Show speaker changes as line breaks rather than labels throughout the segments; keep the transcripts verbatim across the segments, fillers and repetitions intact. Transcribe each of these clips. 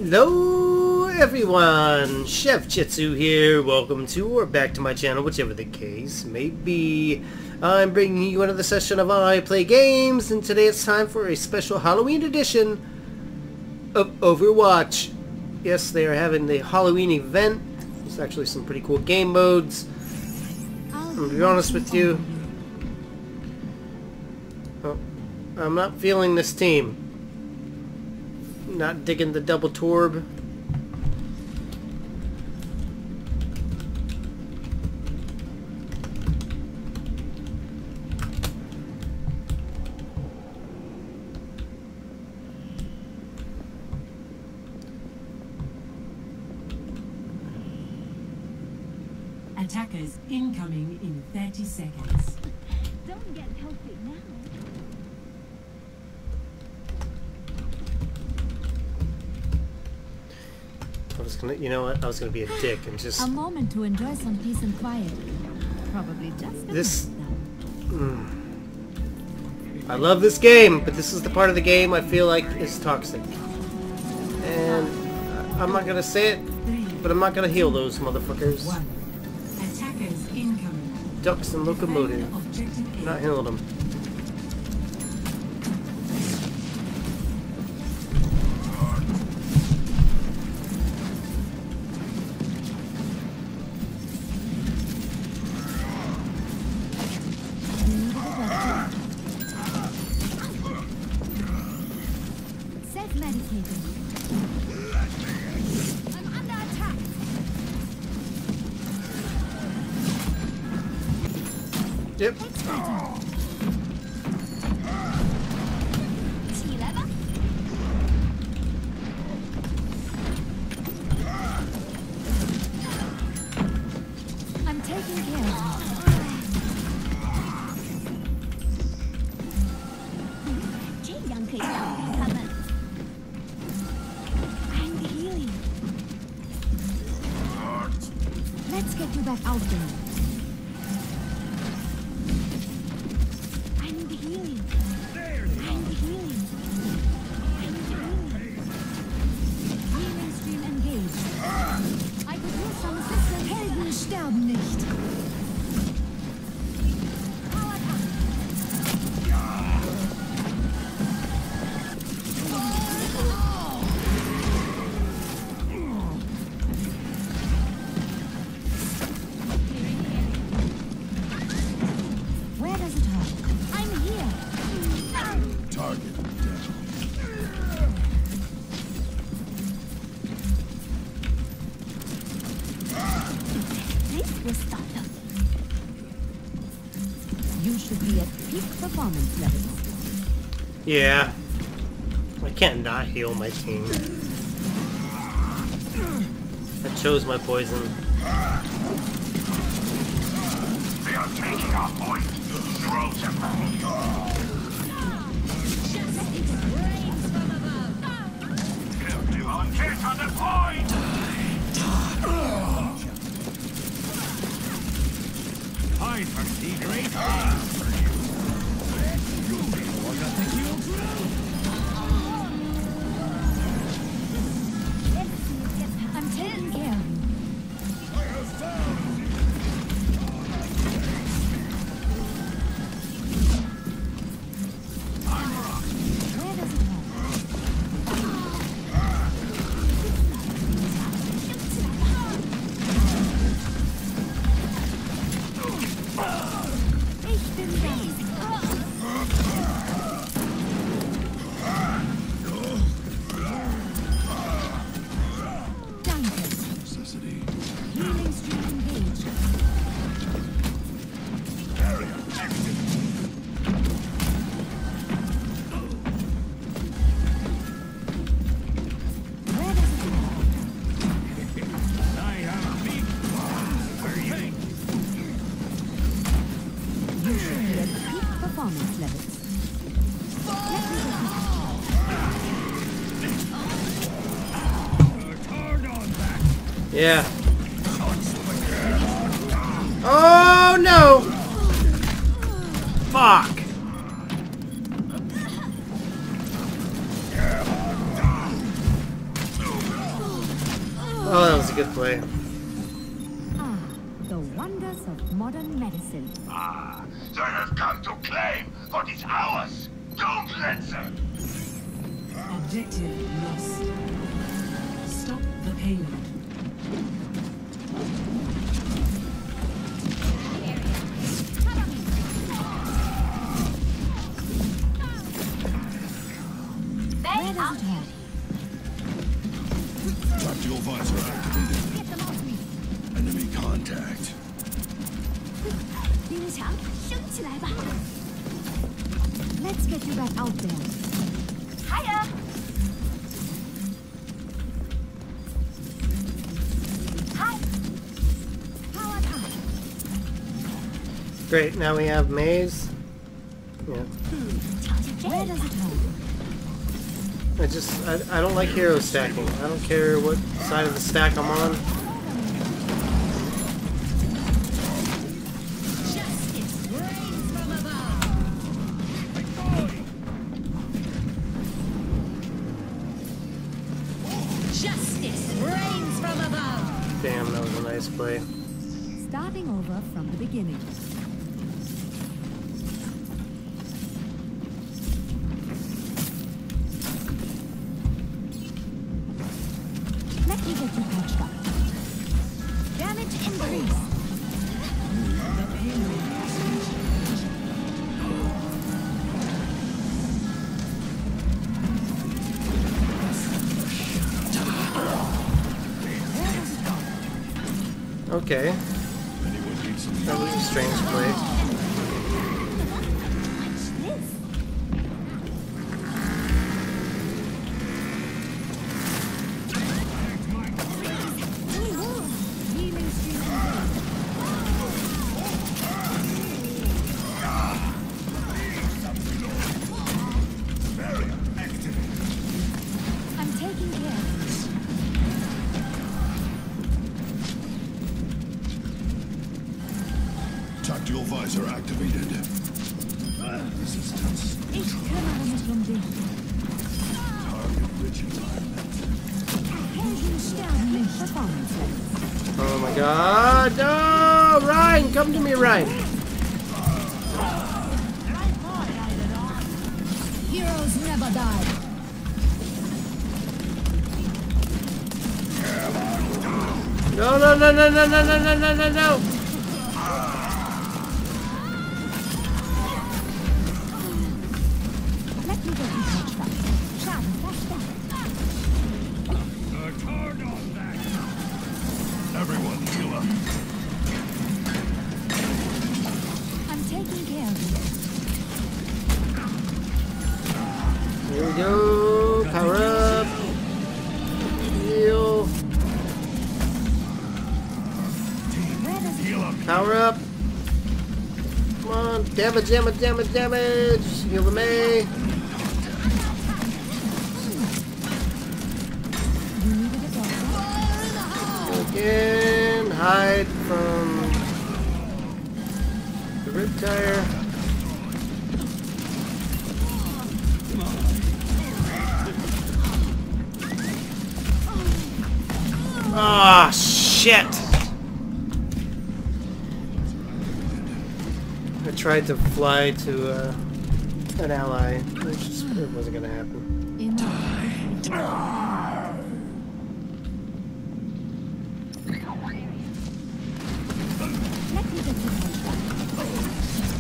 Hello everyone, Chef Jitsu here. Welcome to or back to my channel, whichever the case may be. I'm bringing you another session of iPlay games, and today it's time for a special Halloween edition of Overwatch. Yes, they are having the Halloween event. There's actually some pretty cool game modes. I'm gonna be honest with you, oh, I'm not feeling this team. Not digging the double torb.
Attackers incoming in thirty seconds.
Don't get healthy now.
I was gonna, you know what? I was gonna be a dick and just.
A moment to enjoy some peace and quiet. Probably just
This. Mm, I love this game, but this is the part of the game I feel like is toxic. And I'm not gonna say it, but I'm not gonna heal those motherfuckers.
One. Attackers incoming.
Ducks and locomotive.
Objective
Not healing them.
Self-medicating. I'm under attack.
Yep.
I'm taking care of you. I'm healing. Let's get you back out there. I need healing. I need healing. I need healing. Healing stream engaged. I could use some assistance. Helden sterben nicht. Where does it hurt? I'm here.
Target down.
This will stop them.
You should be at peak performance levels.
Yeah. I can't not heal my team. I chose my poison.
They are taking our point. Throw them. Everyone get on the point. I foresee great things for you.
I'm taking care of you. Where does it hurt? Ich bin da. Danke.
Necessity.
Healing stream engaged.
Area active.
Where does it hurt?
I have a big one for you.
You should be at peak performance levels.
Hard on back.
Yeah. Oh no! Fuck! Oh, that was a good play.
Ah, the wonders of modern medicine.
Ah, they have come to claim what is ours. Don't let them.
Objective lost. Stop the payload.
Where does it hurt?
Tactical visor activated.
Get them off me.
Enemy contact.
冰墙，升起来吧。Let's get you back out there.
Hiya! Hi!
Powered up.
Great, now we have Maze. Yeah.
Where does it hurt?
I just, I, I don't like hero stacking. I don't care what side of the stack I'm on.
Justice reigns from above! Justice reigns from above!
Damn, that was a nice play.
Starting over from the beginning. Let me get you patched up. Damage increase.
The payload has reached.
Okay,
Anyone need some
that was a strange play.
Watch this. Healing stream engaged. I'm taking care of this.
tactical visor activated. Resistance.
Ich kümmere mich um dich.
Target rich environment.
Helden sterben nicht. Performance levels.
Oh my god, no! Ryan, come to me, Ryan!
Heroes never die.
No, no, no, no, no, no, no, no, no, no, no!
Let me get you patched up. Schaden verstärkt.
Everyone heal up.
I'm taking care of you.
Here we go, power up, heal,
Where does it
Heal up.
power up. Come on, damage, damage, damage, damage. Heal the May.
You needed a doctor?
Again, hide from the Riptire. Ah, shit! I tried to fly to uh, an ally, which just, it wasn't gonna happen.
Enough. Let me get you patched up.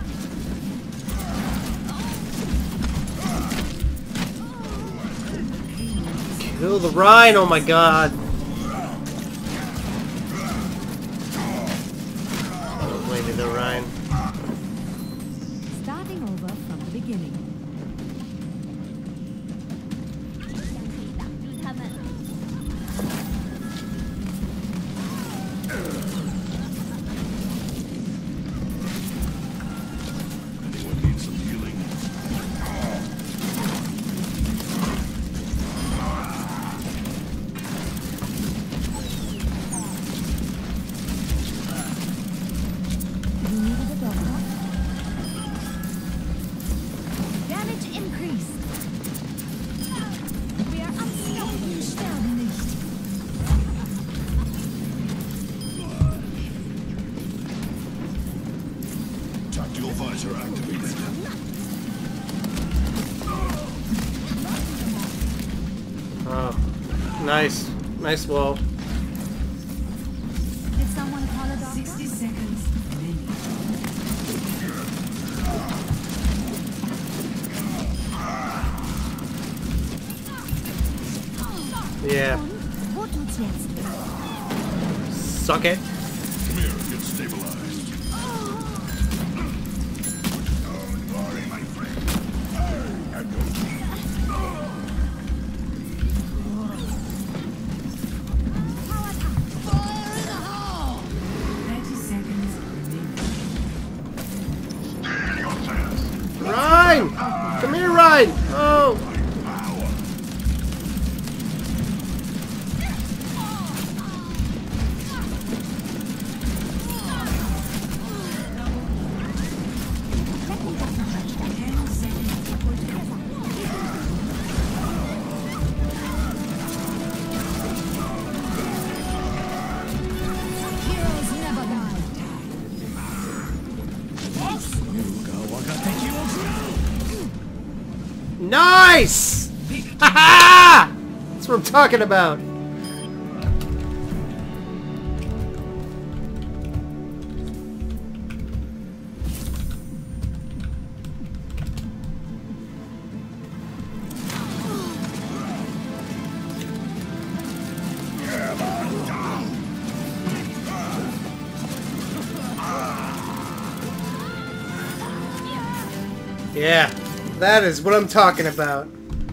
Kill the Rhine, oh my god! Oh, lady the Rhine.
Starting over from the beginning.
Anyone need some healing?
You needed a doctor?
visor activated.
Oh, nice. Nice wall.
Did someone call a doctor?
sixty seconds remaining.
Yeah.
Wo tut's jetzt?
Suck it.
Come here, get stabilized.
Don't worry, my friend.
thirty seconds remaining.
Steal yourselves.
Ryan! Come here, Ryan! Oh!
ten seconds.
Heroes never die.
Nice! Ha! That's what I'm talking about. Yeah, that is what I'm talking about.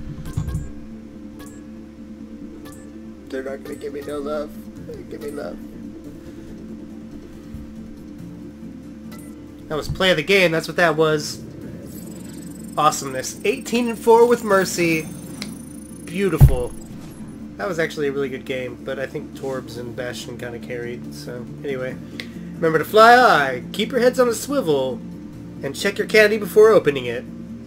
They're not gonna give me no love. Give me love. That was play of the game. That's what that was. Awesomeness. eighteen and four with Mercy. Beautiful. That was actually a really good game, but I think Torbs and Bastion kind of carried. So anyway, remember to fly high, keep your heads on a swivel, and check your candy before opening it.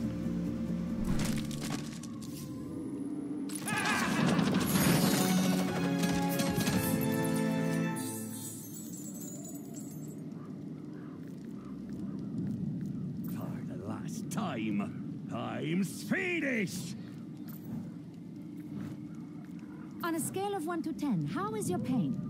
For the last time, I'm Swedish!
On a scale of one to ten, how is your pain?